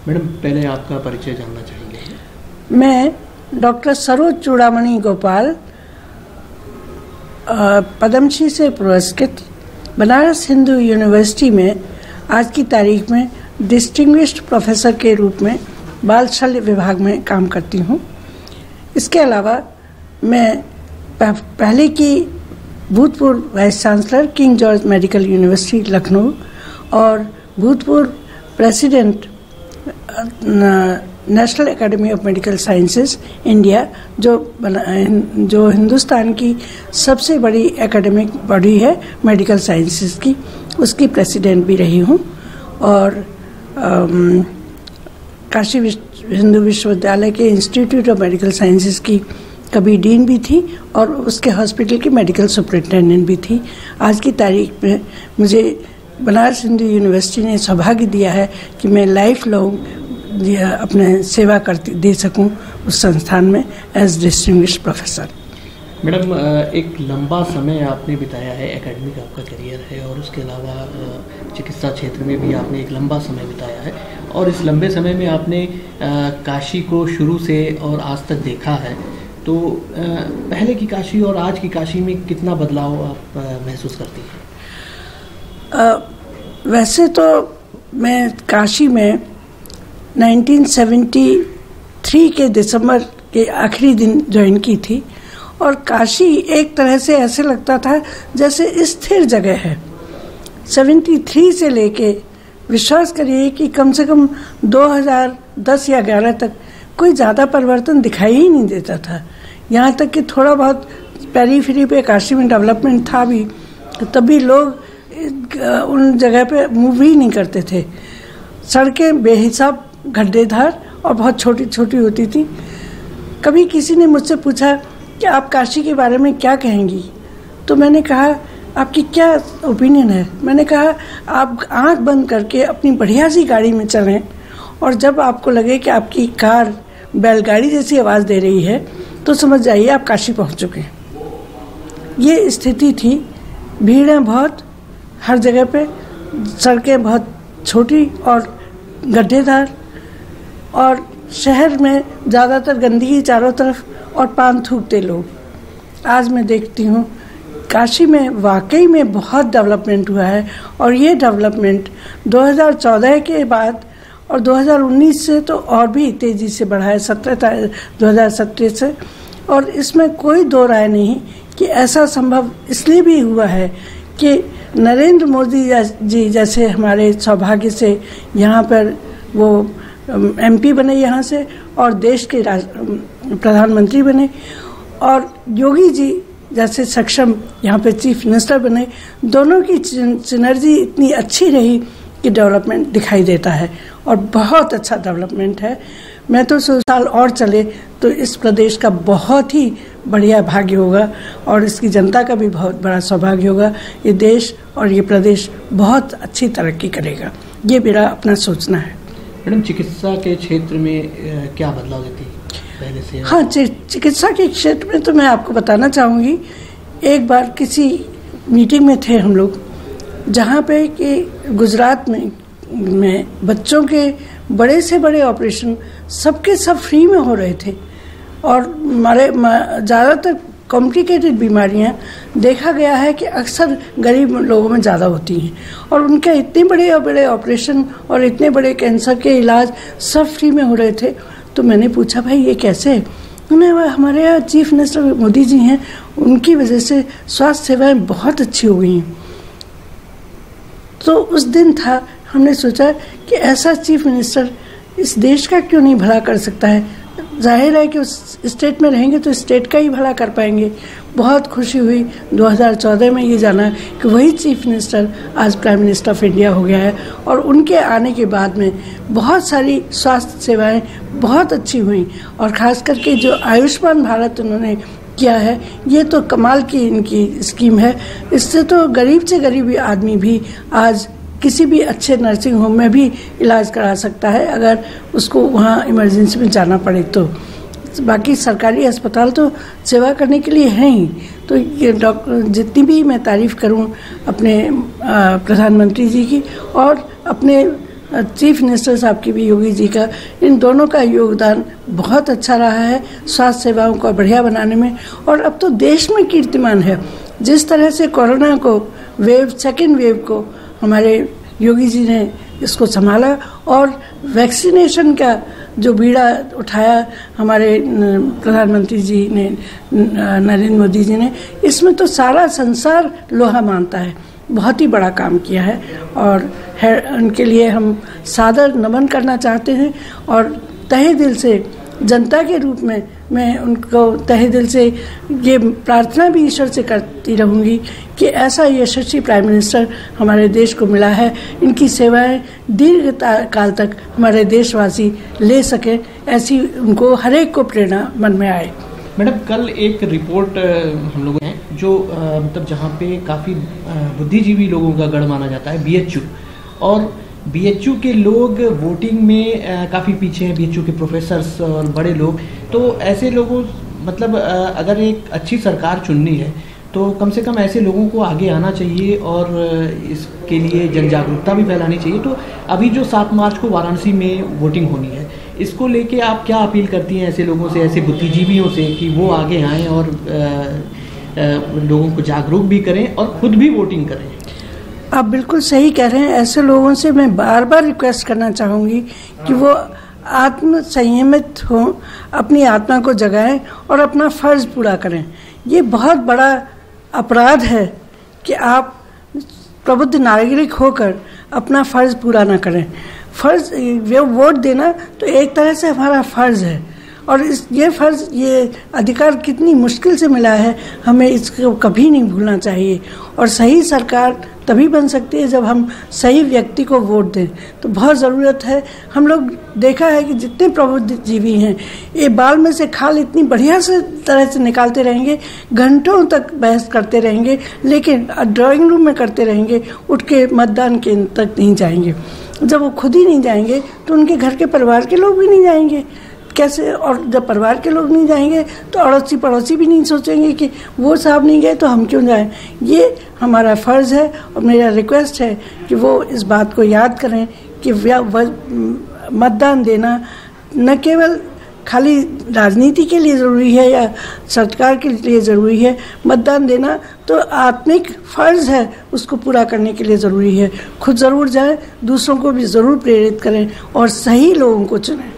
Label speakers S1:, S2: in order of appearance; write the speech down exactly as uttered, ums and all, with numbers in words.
S1: Madam, पहले आपका परिचय जानना चाहेंगे।
S2: मैं डॉक्टर सरोज चूड़ामणि गोपाल, पद्मश्री से पुरस्कृत, बनारस हिंदू यूनिवर्सिटी में आज की तारीख में डिस्टिंग्विश्ड प्रोफेसर के रूप में बाल शल्य विभाग में काम करती हूँ। इसके अलावा मैं पहले की भूतपूर्व vice chancellor King George Medical University Lucknow और भूतपूर्व president National Academy of Medical Sciences India, जो जो हिंदुस्तान की सबसे बड़ी एकेडमिक बॉडी है मेडिकल साइंसेज की, उसकी प्रेसिडेंट भी रही हूँ। और आम, काशी विश्व हिंदू विश्वविद्यालय के इंस्टीट्यूट ऑफ मेडिकल साइंसेज की कभी डीन भी थी और उसके हॉस्पिटल की मेडिकल सुपरिटेंडेंट भी थी। आज की तारीख में मुझे बनारस हिंदू यूनिवर्सिटी ने सौभाग्य दिया है कि मैं लाइफ लॉन्ग अपने सेवा करती दे सकूं उस संस्थान में एज डिस्टिंग्विश्ड प्रोफेसर।
S1: मैडम, एक लंबा समय आपने बिताया है, एकेडमिक आपका करियर है और उसके अलावा चिकित्सा क्षेत्र में भी आपने एक लंबा समय बिताया है और इस लंबे समय में आपने काशी को शुरू से और आज तक देखा है, तो पहले की काशी और आज की काशी में कितना बदलाव आप महसूस करती हैं?
S2: वैसे तो मैं काशी में उन्नीस सौ तिहत्तर के दिसंबर के आखिरी दिन ज्वाइन की थी और काशी एक तरह से ऐसे लगता था जैसे स्थिर जगह है। तिहत्तर से लेके विश्वास करिए कि कम से कम दो हज़ार दस या ग्यारह तक कोई ज़्यादा परिवर्तन दिखाई ही नहीं देता था। यहाँ तक कि थोड़ा बहुत पेरीफेरी पे काशी में डेवलपमेंट था भी, तो तभी लोग उन जगह पे मूव ही नहीं करते थे। सड़कें बेहिसाब गड्ढेदार और बहुत छोटी छोटी होती थी। कभी किसी ने मुझसे पूछा कि आप काशी के बारे में क्या कहेंगी, तो मैंने कहा आपकी क्या ओपिनियन है। मैंने कहा आप आंख बंद करके अपनी बढ़िया सी गाड़ी में चलें और जब आपको लगे कि आपकी कार बैलगाड़ी जैसी आवाज़ दे रही है तो समझ जाइए आप काशी पहुंच चुके हैं। ये स्थिति थी। भीड़ें बहुत हर जगह पे, सड़कें बहुत छोटी और गड्ढेदार और शहर में ज़्यादातर गंदगी चारों तरफ और पान थूकते लोग। आज मैं देखती हूँ काशी में वाकई में बहुत डेवलपमेंट हुआ है और ये डेवलपमेंट दो हज़ार चौदह के बाद और दो हज़ार उन्नीस से तो और भी तेज़ी से बढ़ा है, सत्रह दो हज़ार सत्रह से। और इसमें कोई दो राय नहीं कि ऐसा संभव इसलिए भी हुआ है कि नरेंद्र मोदी जी जैसे हमारे सौभाग्य से यहाँ पर वो एमपी बने यहाँ से और देश के प्रधानमंत्री बने, और योगी जी जैसे सक्षम यहाँ पे चीफ मिनिस्टर बने। दोनों की सिनर्जी इतनी अच्छी रही कि डेवलपमेंट दिखाई देता है और बहुत अच्छा डेवलपमेंट है। मैं तो सौ साल और चले तो इस प्रदेश का बहुत ही बढ़िया भाग्य होगा और इसकी जनता का भी बहुत बड़ा सौभाग्य होगा। ये देश और ये प्रदेश बहुत अच्छी तरक्की करेगा, ये मेरा अपना सोचना है।
S1: मैडम, चिकित्सा के क्षेत्र में क्या बदलाव देती है पहले से?
S2: हाँ, चिकित्सा के क्षेत्र में तो मैं आपको बताना चाहूँगी, एक बार किसी मीटिंग में थे हम लोग जहाँ पे कि गुजरात में में बच्चों के बड़े से बड़े ऑपरेशन सबके सब फ्री में हो रहे थे और हमारे ज़्यादातर कॉम्प्लिकेटेड बीमारियां देखा गया है कि अक्सर गरीब लोगों में ज़्यादा होती हैं और उनके इतने बड़े और बड़े ऑपरेशन और इतने बड़े कैंसर के इलाज सब फ्री में हो रहे थे। तो मैंने पूछा भाई ये कैसे है? उन्हें हमारे यहाँ चीफ मिनिस्टर मोदी जी हैं, उनकी वजह से स्वास्थ्य सेवाएं बहुत अच्छी हो गई हैं। तो उस दिन था, हमने सोचा कि ऐसा चीफ मिनिस्टर इस देश का क्यों नहीं भला कर सकता है। जाहिर है कि उस स्टेट में रहेंगे तो स्टेट का ही भला कर पाएंगे। बहुत खुशी हुई दो हज़ार चौदह में ये जाना कि वही चीफ मिनिस्टर आज प्राइम मिनिस्टर ऑफ इंडिया हो गया है और उनके आने के बाद में बहुत सारी स्वास्थ्य सेवाएं बहुत अच्छी हुई और ख़ास करके जो आयुष्मान भारत उन्होंने किया है, ये तो कमाल की इनकी स्कीम है। इससे तो गरीब से गरीब आदमी भी आज किसी भी अच्छे नर्सिंग होम में भी इलाज करा सकता है अगर उसको वहाँ इमरजेंसी में जाना पड़े तो। बाकी सरकारी अस्पताल तो सेवा करने के लिए हैं ही। तो ये डॉक्टर जितनी भी मैं तारीफ़ करूँ अपने प्रधानमंत्री जी की और अपने चीफ मिनिस्टर साहब की भी, योगी जी का, इन दोनों का योगदान बहुत अच्छा रहा है स्वास्थ्य सेवाओं को बढ़िया बनाने में। और अब तो देश में कीर्तिमान है जिस तरह से कोरोना को वेव, सेकेंड वेव को हमारे योगी जी ने इसको संभाला, और वैक्सीनेशन का जो बीड़ा उठाया हमारे प्रधानमंत्री जी ने, नरेंद्र मोदी जी ने, इसमें तो सारा संसार लोहा मानता है। बहुत ही बड़ा काम किया है और है, उनके लिए हम सादर नमन करना चाहते हैं। और तहे दिल से जनता के रूप में मैं उनको तहे दिल से ये प्रार्थना भी ईश्वर से करती रहूँगी कि ऐसा यशस्वी प्राइम मिनिस्टर हमारे देश को मिला है, इनकी सेवाएं दीर्घ काल तक हमारे देशवासी ले सकें, ऐसी उनको हर एक को प्रेरणा मन में आए।
S1: मैडम, कल एक रिपोर्ट हम लोगों ने जो मतलब जहाँ पे काफ़ी बुद्धिजीवी लोगों का गढ़ माना जाता है, बीएचयू, और बीएचयू के लोग वोटिंग में काफ़ी पीछे हैं, बीएचयू के प्रोफेसर्स और बड़े लोग। तो ऐसे लोगों मतलब अगर एक अच्छी सरकार चुननी है तो कम से कम ऐसे लोगों को आगे आना चाहिए और इसके लिए जन जागरूकता भी फैलानी चाहिए। तो अभी जो सात मार्च को वाराणसी में वोटिंग होनी है, इसको लेके आप क्या अपील करती हैं ऐसे लोगों से, ऐसे बुद्धिजीवियों से, कि वो आगे आएँ और आ, आ, लोगों को जागरूक भी करें और खुद भी वोटिंग करें?
S2: आप बिल्कुल सही कह रहे हैं। ऐसे लोगों से मैं बार बार रिक्वेस्ट करना चाहूँगी कि वो आत्म संयमित हों, अपनी आत्मा को जगाएं और अपना फ़र्ज़ पूरा करें। ये बहुत बड़ा अपराध है कि आप प्रबुद्ध नागरिक होकर अपना फ़र्ज़ पूरा ना करें। फ़र्ज़ वो वोट देना तो एक तरह से हमारा फ़र्ज़ है, और इस ये फ़र्ज़, ये अधिकार कितनी मुश्किल से मिला है, हमें इसको कभी नहीं भूलना चाहिए। और सही सरकार तभी बन सकती है जब हम सही व्यक्ति को वोट दें। तो बहुत ज़रूरत है। हम लोग देखा है कि जितने प्रबुद्धजीवी हैं, ये बाल में से खाल इतनी बढ़िया से तरह से निकालते रहेंगे, घंटों तक बहस करते रहेंगे, लेकिन ड्राइंग रूम में करते रहेंगे, उठ के मतदान केंद्र तक नहीं जाएंगे। जब वो खुद ही नहीं जाएंगे तो उनके घर के परिवार के लोग भी नहीं जाएंगे कैसे, और जब परिवार के लोग नहीं जाएंगे तो अड़ोसी पड़ोसी भी नहीं सोचेंगे कि वो साहब नहीं गए तो हम क्यों जाएं। ये हमारा फ़र्ज़ है और मेरा रिक्वेस्ट है कि वो इस बात को याद करें कि मतदान देना न केवल खाली राजनीति के लिए ज़रूरी है या सरकार के लिए ज़रूरी है, मतदान देना तो आत्मिक फ़र्ज़ है, उसको पूरा करने के लिए ज़रूरी है। खुद ज़रूर जाएं, दूसरों को भी ज़रूर प्रेरित करें और सही लोगों को चुनें।